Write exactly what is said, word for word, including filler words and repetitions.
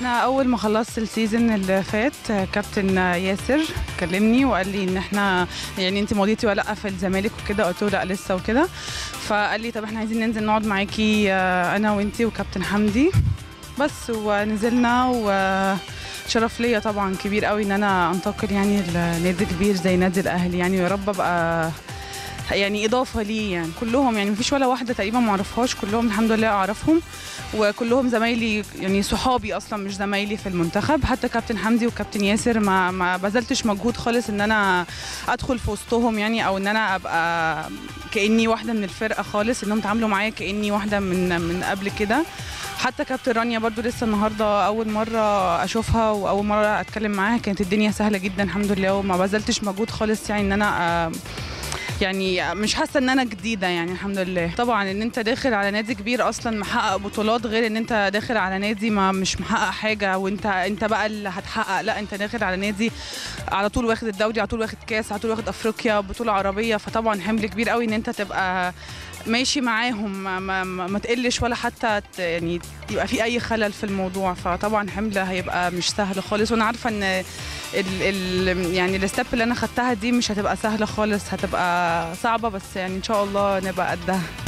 انا اول ما خلصت السيزون اللي فات كابتن ياسر كلمني وقال لي ان احنا يعني انت ماضيتي ولا لا في الزمالك وكده، قلت له لا لسه وكده. فقال لي طب احنا عايزين ننزل نقعد معاكي انا وانتي وكابتن حمدي بس. ونزلنا وشرف ليا طبعا كبير قوي ان انا انتقل يعني لنادي كبير زي نادي الاهلي يعني، ويا رب ابقى يعني اضافه ليه يعني. كلهم يعني مفيش ولا واحده تقريبا ما اعرفهاش، كلهم الحمد لله اعرفهم وكلهم زمايلي يعني صحابي اصلا مش زمايلي في المنتخب. حتى كابتن حمدي وكابتن ياسر ما ما بذلتش مجهود خالص ان انا ادخل في وسطهم يعني، او ان انا ابقى كاني واحده من الفرقه خالص، انهم اتعاملوا معايا كاني واحده من من قبل كده. حتى كابتن رانيا برضو لسه النهارده اول مره اشوفها واول مره اتكلم معاها، كانت الدنيا سهله جدا الحمد لله وما بذلتش مجهود خالص يعني ان انا يعني مش حاسه ان انا جديده يعني الحمد لله. طبعا ان انت داخل على نادي كبير اصلا محقق بطولات، غير ان انت داخل على نادي ما مش محقق حاجه وانت انت بقى اللي هتحقق، لا انت داخل على نادي على طول واخد الدوري، على طول واخد كاس، على طول واخد افريقيا، بطوله عربيه. فطبعا حمل كبير قوي ان انت تبقى ماشي معاهم ما, ما, ما تقلش ولا حتى يعني يبقى في اي خلل في الموضوع. فطبعا حمل هيبقى مش سهل خالص، وانا عارفه ان ال ال يعني الستيب اللي انا خدتها دي مش هتبقى سهله خالص، هتبقى صعبه، بس يعني ان شاء الله نبقى قدها.